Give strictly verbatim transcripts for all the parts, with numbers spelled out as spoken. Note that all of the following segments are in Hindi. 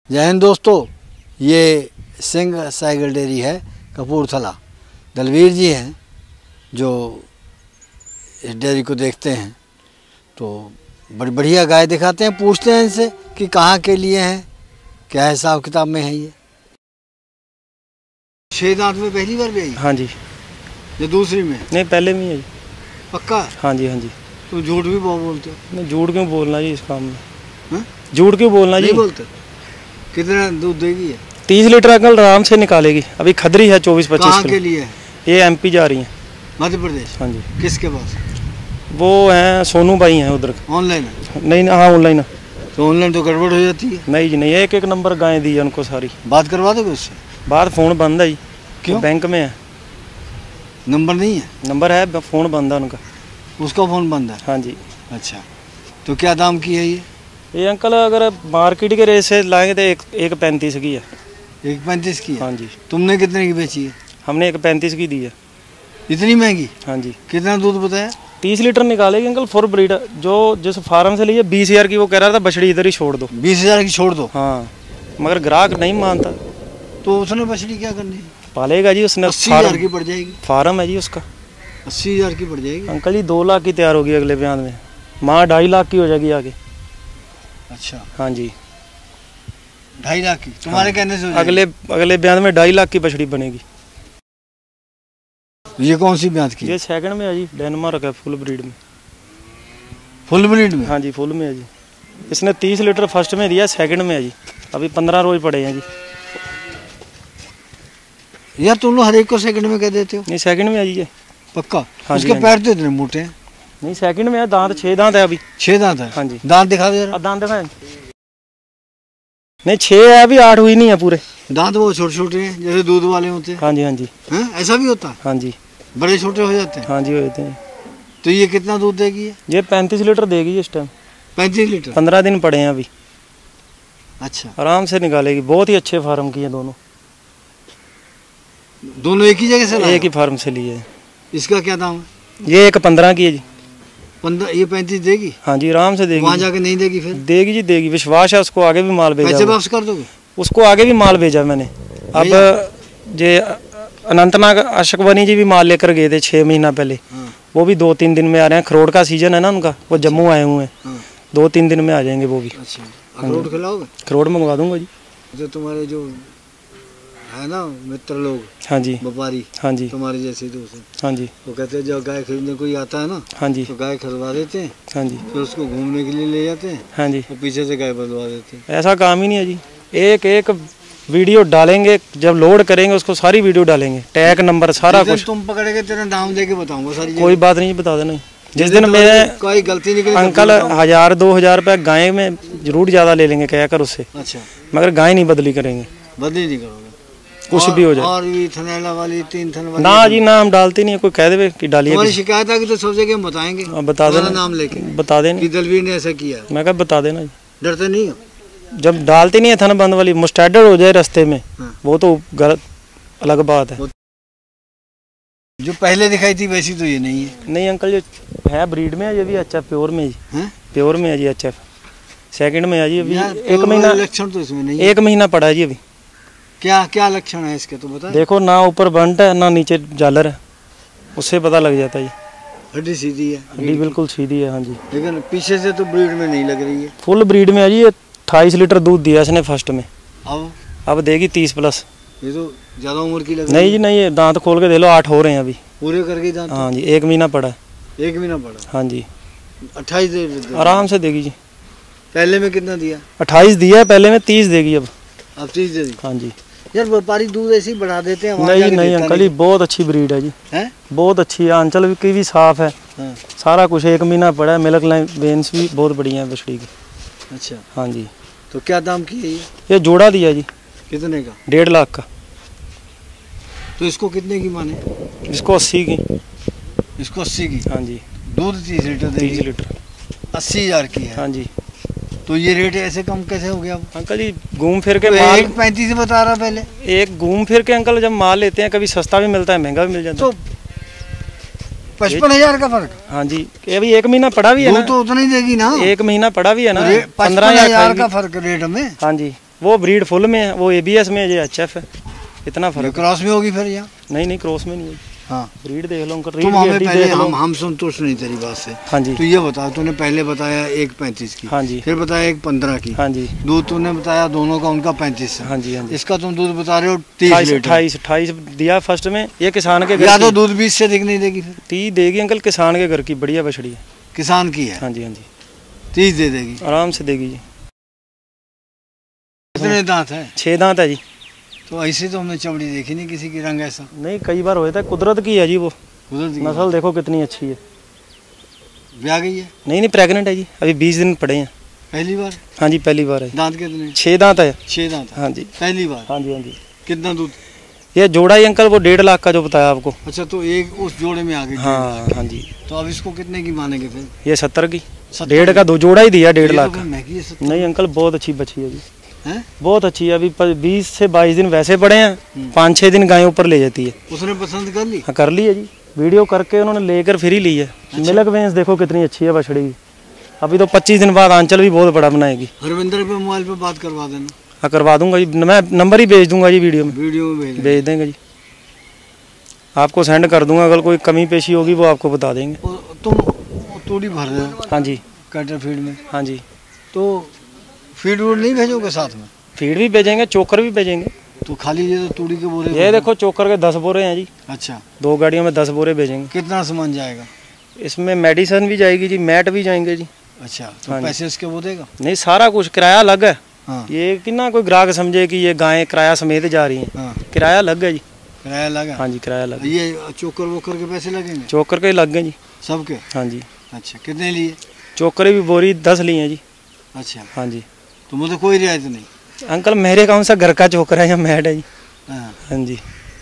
जय हिंद दोस्तों, ये सिंह साइकिल डेयरी है कपूरथला। दलवीर जी हैं जो इस डेयरी को देखते हैं, तो बड़ी बढ़िया गाय दिखाते हैं। पूछते हैं इनसे कि कहाँ के लिए हैं, क्या हिसाब किताब में है। ये छः दांत में पहली बार भी आई? हाँ जी। ये दूसरी में? नहीं, पहले में ही। पक्का? हाँ जी, हाँ जी। तुम झूठ भी बहुत बोलते हो। नहीं, झूठ क्यों बोलना जी इस काम में? हाँ? झूठ क्यों बोलना जी? नहीं बोलते। कितना दूध देगी? है तीस लीटर अंकल आराम से निकालेगी। अभी खदरी है चौबीस पच्चीस। कहाँ के लिए है? ये एमपी जा रही है। मध्य प्रदेश? हाँ जी। किसके पास? वो हैं सोनू भाई हैं उधर। ऑनलाइन है? नहीं, हाँ ऑनलाइन है। तो ऑनलाइन तो गड़बड़ हो जाती है। नहीं जी नहीं, एक एक नंबर गायें दी है उनको सारी। बात करवा दोगे उससे? बात फोन बंद है जी। क्यों? बैंक में है। नंबर नहीं है? नंबर है, फ़ोन बंद है उनका। उसका फ़ोन बंद है? हाँ जी। अच्छा, तो क्या दाम की है ये? ये अंकल अगर मार्केट के रेट से लाएंगे तो एक एक पैंतीस की है। एक पैंतीस की है? हाँ जी। तुमने कितने की बेची है? हमने एक पैंतीस की दी है। इतनी महंगी? हाँ जी। कितना दूध बताया? तीस लीटर निकालेगी अंकल। फुल ब्रीड जो जिस फार्म से लिए बीस हजार की, वो कह रहा था बछड़ी इधर ही छोड़ दो। बीस हजार की छोड़ दो? हाँ, मगर ग्राहक नहीं मानता। तो उसने बछड़ी क्या करनी है? पालेगा जी उसने। अस्सी हजार की पड़ जाएगी। फार्म है जी उसका। अस्सी हजार की पड़ जाएगी अंकल जी। दो लाख की तैयार होगी अगले बयान में। माँ ढाई लाख की हो जाएगी आगे। अच्छा। हाँ जी। ढाई लाख की तुम्हारे हाँ। कहने से? अगले अगले बयान में ढाई लाख की बछड़ी बनेगी। ये कौन सी ब्याज की? ये सेकंड में है जी। डेनमार्क है, फुल ब्रीड में। फुल ब्रीड में? हाँ जी, फुल में है जी। इसने तीस लीटर फर्स्ट में दिया, सेकंड में है जी। अभी पंद्रह रोज पड़े हैं जी। यार तुम लोग हर एक को सेकंड में कह देते हो। नहीं, सेकंड में है जी ये। पक्का? हाँ उसके जी, पैर तो इतने मोटे हैं। नहीं, सेकंड में है। दांत छह दांत है अभी। छह दांत है? हाँ जी। दांत दिखा दे जरा। अब दांत दिखाएं? नहीं, छह है अभी, आठ हुई नहीं है पूरे। दांत वो छोटे छोटे हैं जैसे दूध वाले होते हैं? हाँ जी, हाँ जी। हैं? ऐसा भी होता है? हाँ जी। बड़े छोटे हो जाते हैं? हाँ जी, हो जाते हैं। तो ये कितना दूध देगी? ये ये पैंतीस लीटर देगी इस टाइम। पैंतीस लीटर? पंद्रह दिन पड़े हैं अभी। अच्छा, आराम से निकालेगी। बहुत ही अच्छे फार्म की है दोनों। दोनों एक ही जगह से लाए? एक ही फार्म से लिए है। इसका क्या दाम है? ये एक पंद्रह की है जी। पंद्रह? ये पैंतीस देगी? हाँ जी, आराम से देगी। वहाँ जाके नहीं देगी फिर? देगी जी, देगी। विश्वास है उसको। आगे भी माल भेजा। पैसे वापस कर दोगे? उसको आगे भी माल भेजा मैंने। अब जे अनंतनाग अशकवनी जी भी माल लेकर गए थे छः महीना पहले। हाँ। वो भी दो तीन दिन में आ रहे हैं। खरोड़ का सीजन है ना उनका, वो जम्मू आए हुए हैं। हाँ। दो तीन दिन में आ जाएंगे वो भी। अच्छा, अखरोट खिलाओगे? खरोड़ मंगवा दूंगा जी। जो तुम्हारे जो है ना मित्र लोग, हाँ जी, व्यापारी, हाँ जी, तुम्हारे जैसे दोस्त, हाँ जी, वो कहते हैं जब गाय खरीदने कोई आता है ना, हाँ जी, तो गाय खरीदवा देते हैं, हाँ जी, फिर उसको घूमने के लिए ले जाते हैं, हाँ जी। और पीछे से गाय बदलवा देते हैं। ऐसा काम ही नहीं है जी। एक एक वीडियो डालेंगे, जब लोड करेंगे उसको सारी वीडियो डालेंगे, टैग नंबर सारा कुछ। तुम पकड़ेगे तेरा नाम देके बताऊंगा सारी। कोई बात नहीं, बता देना। जिस दिन मैं कोई गलती निकली अंकल हजार दो हजार रुपये गाय में जरूर ज़्यादा ले लेंगे कह कर उससे। अच्छा, मगर गाय नहीं बदली करेंगे। बदली नहीं करोगे? कुछ भी हो जाए। और भी थनैला वाली, तीन थन वाली? ना जी, ना हम डालते नहीं है। कोई कह दे कि डालिए। हमारी शिकायत आ गई तो सब जगह हम बताएंगे। अब बता देना, नाम लेके बता देना कि दलवीर ने ऐसा किया। मैं कहा बता देना जी। डरते नहीं हो? जब डालते नहीं है थन बंद वाली, मुस्टैडर हो जाए रास्ते में, हाँ। वो तो गलत अलग बात है। जो पहले दिखाई थी वैसी तो ये नहीं है। नहीं अंकल, ये है ब्रीड में है, ये भी अच्छा प्योर में जी। हैं? प्योर में है जी। अच्छा, सेकंड में है जी। अभी एक एक महीना लक्षण तो इसमें नहीं है। एक महीना पड़ा है जी अभी। क्या क्या लक्षण है इसके तो बता। देखो ना, ऊपर बंट है ना नीचे झालर है, उससे पता लग जाता है जी। हड्डी सीधी है? हड्डी बिल्कुल सीधी है। हाँ जी। लेकिन पीछे से तो ब्रीड में नहीं लग रही है। फुल ब्रीड में है जी। ये अट्ठाईस लीटर दूध दिया इसने फर्स्ट में। अब अब देगी तीस प्लस। ये तो ज्यादा उम्र की लग रही नहीं जी नहीं, ये दांत खोल के दे लो, आठ हो रहे हैं अभी। पूरे करके दांत? हाँ जी, एक महीना पड़ा है। एक महीना पड़ा? हाँ जी। अट्ठाईस दे देते? आराम से देगी जी। पहले में कितना दिया? अट्ठाईस दिया है पहले में, तीस देगी अब। अब तीस दे दी? हाँ जी। यार व्यापारी दूध ऐसे ही बढ़ा देते हैं। नहीं नहीं अंकल, ये बहुत अच्छी ब्रीड है जी। है? बहुत अच्छी है। आंचल की भी साफ है। हाँ। सारा कुछ एक महीना पड़ा है। मिल्क लाइन वेन्स भी बहुत बढ़िया है बछड़ी की। अच्छा। हाँ जी। तो क्या दाम की है ये? ये जोड़ा दिया जी। कितने का? डेढ़ लाख का। तो इसको कितने की माने? इसको अस्सी की। इसको अस्सी की? हाँ जी। दूध तीस लीटर देगी? तीस लीटर अस्सी हजार की है? हाँ जी। तो ये रेट ऐसे कम कैसे हो गया? अंकल जी घूम फिर के तो माल, एक पैंतीस बता रहा पहले। एक घूम फिर के अंकल जब माल लेते हैं, कभी सस्ता भी मिलता है, महंगा भी मिल जाता है। तो पचपन हजार का फर्क? हाँ जी। ये भी एक महीना पड़ा भी है ना। तो उतना ही देगी ना? एक महीना पड़ा भी है ना। पंद्रह हजार का फर्क रेट में। हाँ जी। वो ब्रीड फुल में है, वो एबीएस में है, ये एचएफ है, इतना फर्क। क्रॉस में होगी फिर यहाँ? नहीं नहीं क्रॉस में नहीं है। हाँ ब्रीड देख लो उनका, तुम हमें पहले हम हम संतुष्ट नहीं तेरी बात से। हाँ जी। तो ये बताओ, तूने पहले बताया एक पैंतीस की, हाँ जी, फिर बताया एक पंद्रह की, हाँ जी, दूध तूने बताया दोनों का उनका पैंतीस है, हाँ जी, हाँ जी, इसका तुम दूध बता रहे हो तीस लीटर, अट्ठाईस अट्ठाईस दिया फर्स्ट में। ये किसान के घर या की तो दूध बीस से दिख नहीं देगी, फिर तीस देगी अंकल, किसान के घर की बढ़िया बछड़ी है, किसान की है। हाँ जी, हाँ जी, तीस दे देगी आराम से देगी जी। कितने दांत है? छः दांत है जी। तो ऐसे तो हमने चमड़ी देखी नहीं किसी की, रंग ऐसा नहीं कई बार होता है, कुदरत की है जी वो। कुदरत की नस्ल देखो कितनी अच्छी है। ब्याह गई है? नहीं नहीं प्रेग्नेंट है जी, अभी बीस दिन पड़े हैं। पहली बार? हाँ जी पहली बार है। दांत कितने? छः दांत है। छः दांत? हाँ जी पहली बार? हाँ जी हाँ जी। कितना दूध? ये जोड़ा ही अंकल वो डेढ़ लाख का जो बताया आपको। अच्छा, तो एक उस जोड़े में आ गई? हाँ हाँ जी। तो अब इसको कितने की मानेंगे फिर? ये सत्तर की, डेढ़ का दो जोड़ा ही दिया, डेढ़ लाख का। नहीं अंकल बहुत अच्छी बची है जी, है? बहुत अच्छी है। अभी बीस से बाईस दिन वैसे पड़े हैं, पाँच छः दिन गाय ऊपर ले जाती है। उसने पसंद कर ली? हाँ कर ली है जी, वीडियो करके उन्होंने लेकर फिर ही ली है। अच्छा। मिल्क वेंस देखो कितनी अच्छी है बछड़ी की। अभी तो पच्चीस दिन बाद आंचल भी बहुत बड़ा बनाएगी। हरविंदर पे मोबाइल पे बात करवा देना। हाँ करवा दूंगा जी, मैं नंबर ही भेज दूंगा जी, वीडियो में वीडियो में भेज भेज देंगे जी, आपको सेंड कर दूंगा। अगर कोई कमी पेशी होगी वो आपको बता देंगे। तुम तूड़ी भर रहे हो? हाँ जी कैटर फीड में? हाँ जी। तो फीड वूड नहीं भेजोगे साथ में? फीड भी भेजेंगे, चोकर भी भेजेंगे। तो खाली ये तो तूड़ी के बोरे? ये देखो चोकर के दस बोरे हैं जी। अच्छा, दो गाड़ियों में दस बोरे भेजेंगे। कितना सामान जाएगा इसमें? मेडिसिन भी जाएगी जी, मैट भी जाएंगे जी। अच्छा, तो हाँ पैसे इसके वो देगा? नहीं सारा कुछ, किराया अलग है। हाँ। ये कि ना कोई ग्राहक समझे कि ये गायें किराया समेत जा रही हैं। हाँ। किराया अलग है जी। किराया अलग है? हाँ जी किराया अलग। ये चोकर वोकर के पैसे लगेंगे? चोकर के लग गए जी सबके? हाँ जी। अच्छा, कितने लिए? चोकर भी बोरी दस लिए हैं जी। अच्छा। हाँ जी। तो मुझे कोई रियायत नहीं? अंकल मेरे कौन सा घर का चोकर है या मैट है जी? हाँ। हाँ जी।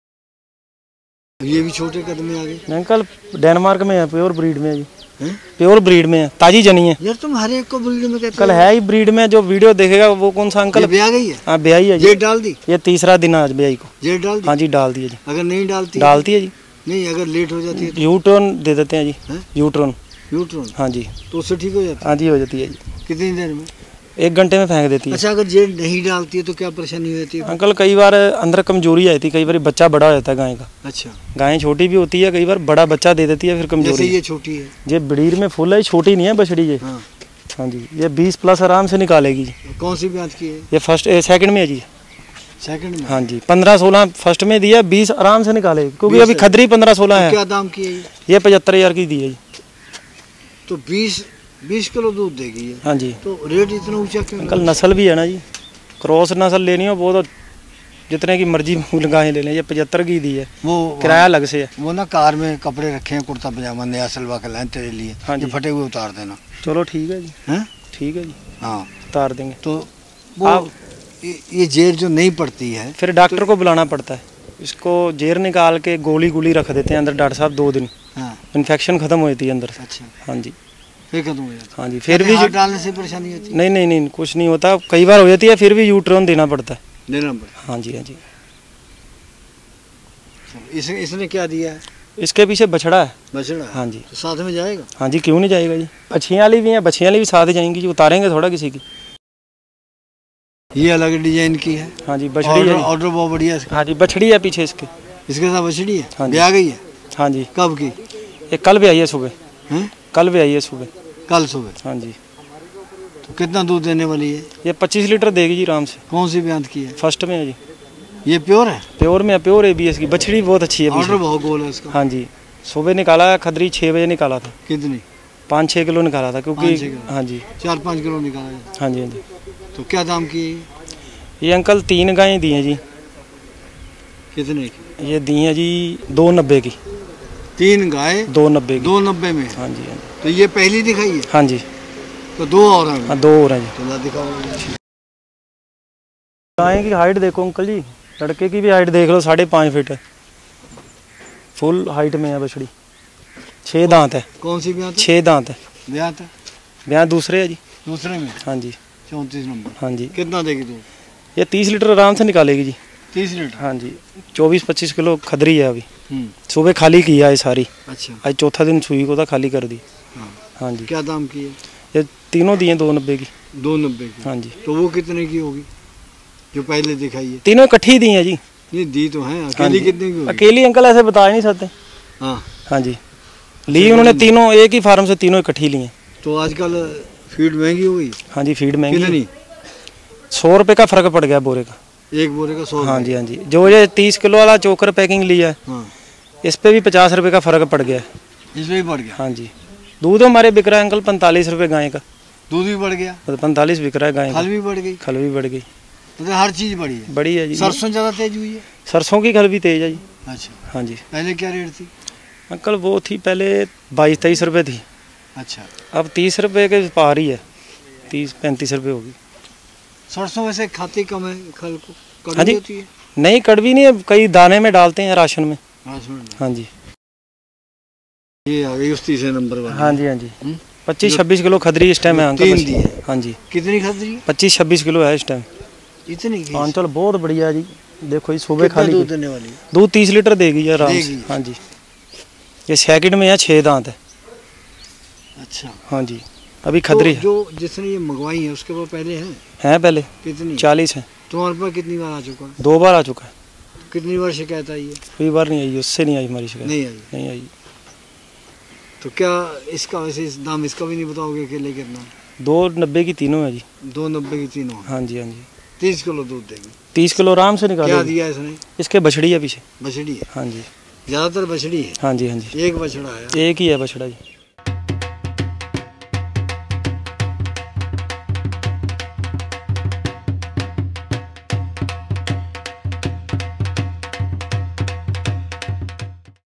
ये भी छोटे कदम में आ गए? अंकल डेनमार्क में है, प्योर ब्रीड में है जी। है? प्योर ब्रीड में है, ताजी जनी है। यार तुम हर एक को ब्रीड में कहते हो? कल है ही ब्रीड में, जो वीडियो देखेगा वो कौन सा अंकल? ब्याह गई है? हाँ ब्याही है जी। जेठ डाल दी? ये तीसरा दिन आज ब्याही को। जेठ डाल दी? हाँ जी डाल दी है जी। अगर नहीं डालती? डालती है जी। नहीं, अगर लेट हो जाती है तो? यूट्रोन दे देते हैं जी। यूट्रोन? यूट्रोन? हाँ जी। तो उससे ठीक हो जाती है? हाँ जी हो जाती है जी। कितनी देर में? एक घंटे में फेंक देती है। अच्छा, अगर जेठ नहीं डालती है तो क्या परेशानी होती है? अंकल कई बार अंदर कमजोरी आती है, कई बार बच्चा बड़ा हो जाता है गाय का। अच्छा। गाय छोटी भी होती है, कई बार बड़ा बच्चा दे देती है, फिर कमजोरी। जैसे ये छोटी है? ये ब्रीड में फुल है, छोटी नहीं है बछड़ी ये। हाँ। हाँ जी, ये बीस प्लस आराम से निकालेगी जी। कौन सी ब्याज की है? ये फर्स्ट सेकंड में है जी। सेकंड में? हाँ जी, पंद्रह सोलह फर्स्ट में दिया, बीस आराम से निकालेगी, क्योंकि अभी खदरी पंद्रह सोलह है। क्या दाम की है? ये पचहत्तर हजार की दी है जी। तो बीस बीस किलो दूध देगी ये? हाँ जी। तो रेट इतना ऊंचा क्यों? अंकल नस्ल भी है ना जी, क्रॉस नस्ल लेनी हो वो तो जितने की मर्जी गायें ले लें। ये पचहत्तर की दी है, वो किराया अलग से है। वो ना कार में कपड़े रखे हैं, कुर्ता पजामा नया सलवा के लाए तेरे लिए। हाँ जी। फटे हुए उतार देना। चलो ठीक है जी। हैं? ठीक है जी। हाँ उतार देंगे। तो वो आप ये जेर जो नहीं पड़ती है फिर डॉक्टर तो, को बुलाना पड़ता है। इसको जेर निकाल के गोली गोली रख देते हैं अंदर डॉक्टर साहब दो दिन। हाँ। इन्फेक्शन खत्म हो जाती है अंदर से। अच्छा। हाँ जी फिर खत्म हो जाता है? हाँ जी। फिर भी डालने से परेशानी होती है? नहीं नहीं नहीं कुछ नहीं होता, कई बार हो जाती है, फिर भी यूट्रोन देना पड़ता है। देना पड़ता? हाँ जी हाँ जी। इस, इसने क्या दिया है? इसके पीछे बछड़ा है। बछड़ा है? हाँ जी। तो साथ में जाएगा? हाँ जी क्यों नहीं जाएगा जी, बछियाँ वाली भी हैं, बछियाँ वाली भी साथ जाएंगी जी, उतारेंगे थोड़ा किसी की। ये अलग डिजाइन की है? हाँ जी बछड़ी है। ऑर्डर बहुत बढ़िया है। हाँ जी बछड़ी है पीछे इसके। इसके साथ बछड़ी है? हाँ जी। ब्याह गई है? हाँ जी। कब की? ये कल भी आई है सुबह। हैं? कल भी आई है सुबह। कल सुबह? हाँ जी। तो कितना दूध देने वाली है? ये पच्चीस लीटर देगी जी आराम से। कौन सी ब्याह की है? फर्स्ट में है जी। ये प्योर है? प्योर में है, प्योर एबीएस की बछड़ी बहुत अच्छी है। ऑर्डर बहुत गोल है इसका। हाँ जी सुबह निकाला, खदरी छः बजे निकाला था। कितनी? पाँच छः किलो निकाला था, क्योंकि हाँ जी चार पाँच किलो निकाला है। हाँ जी हाँ जी। तो क्या दाम की है? ये अंकल तीन गायें दी हैं जी। कितने की? ये दी हैं जी दो नब्बे की। तीन गाय दो नब्बे की? दो नब्बे में? हाँ जी हाँ जी। तो ये पहली दिखाई है? हाँ जी। तो दो और हैं? हाँ दो और हैं जी। तो दिखाओ। गाय की हाइट देखो अंकल जी, लड़के की भी हाइट देख लो, साढ़े पाँच फीट है, फुल हाइट में है बछड़ी। छः दांत है। कौन सी ब्याह? छः दांत है। ब्याह है? ब्याह दूसरे है जी। दूसरे में? हाँ जी। चौंतीस नंबर? हाँ जी। कितना देगी दूध? ये तीस लीटर आराम से निकालेगी जी। तीस लीटर? हाँ जी। चौबीस पच्चीस किलो खदरी है अभी। सुबह खाली किया है सारी। अच्छा। आज चौथा दिन सुई को था, खाली कर दी। हाँ, हाँ जी। क्या दाम की है? ये तीनों दिए दो नब्बे की। दो नब्बे की? हाँ जी। तो वो कितने की होगी? जो पहले दिखाई है? तीनों इकट्ठी दी हैं जी। ये दी तो हैं, अकेली कितने की होगी? अकेली अंकल ऐसे बता ही नहीं सकते। हाँ हाँ जी, ली उन्होंने तीनों एक ही फार्म से, तीनों इकट्ठी ली हैं। तो आजकल फीड महंगी हो गई? हाँ जी, फीड महंगी। कितनी? सौ रुपये का फर्क पड़ गया बोरे का। एक बोरे का सौ? हाँ जी हाँ जी। जो ये तीस किलो वाला चोकर पैकिंग लिया है, हाँ, इस पे भी पचास रुपये का फर्क पड़ गया है। इसमें भी बढ़ गया? हाँ जी। दूध हमारे बिक रहा है अंकल पैंतालीस रुपये गाय का। दूध भी बढ़ गया? पैंतालीस बिक रहा है गाय का। खल भी बढ़ गई? खल भी बढ़ गई। तो हर चीज़ बढ़ी है? बड़ी है जी। सरसों ज़्यादा तेज हुई है? सरसों की खल भी तेज है जी। अच्छा। हाँ जी। पहले क्या रेट थी अंकल? वो थी पहले बाईस तेईस रुपये थी। अच्छा। अब तीस रुपये के पार ही है, तीस पैंतीस रुपये होगी। सरसों वैसे खाती कम है, खल को हाँ कड़वी जी। होती है? नहीं कड़वी नहीं है, कई दाने में डालते हैं राशन में। राशन? हाँ जी। ये आ गई उस तीसरे नंबर वाली? हाँ जी हाँ जी। पच्चीस छब्बीस किलो खदरी इस टाइम है अंकल। तीन दी है? हाँ जी। कितनी खदरी? पच्चीस छब्बीस किलो है इस टाइम। इतनी? आंचल बहुत बढ़िया है जी। देखो जी सुबह खाली दूध देने वाली? दूध तीस लीटर देगी यार आराम से। हाँ जी। ये सेकंड में है, छः दांत है। अच्छा। हाँ जी। अभी खदरी है। जो जिसने ये मंगवाई है उसके वो पहले हैं? हैं पहले। कितनी? चालीस है। तुम्हारे पास कितनी बार आ चुका है? दो बार आ चुका है। कितनी बार शिकायत आई है? कोई बार नहीं आई, उससे नहीं आई हमारी शिकायत। नहीं आई? नहीं आई। तो क्या इसका वैसे इस दाम इसका भी नहीं बताओगे अकेले कितना? दो नब्बे की तीनों है जी। दो नब्बे की तीनों? हाँ जी हाँ जी। तीस किलो दूध देगी? तीस किलो आराम से निकालेगी। क्या दिया इसने? इसके बछड़ी है पीछे। बछड़ी है? हाँ जी। ज़्यादातर बछड़ी है? हाँ जी हाँ जी। एक बछड़ा है? एक ही है बछड़ा जी।